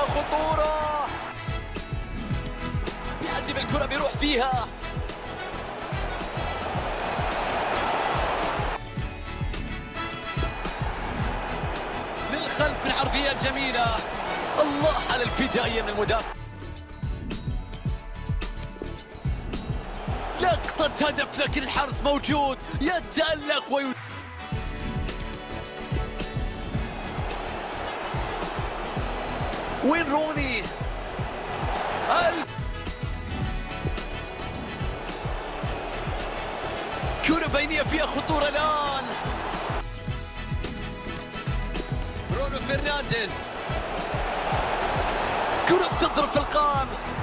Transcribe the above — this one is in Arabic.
خطورة، بيعدي بالكرة بيروح فيها. للخلف من عرضيات جميلة. الله على الفدائية من المدافع. لقطة هدف لكن الحرس موجود، يتألق وين روني؟ كرة بينية فيها خطورة الآن. برونو فرنانديز، كرة بتضرب في القائم.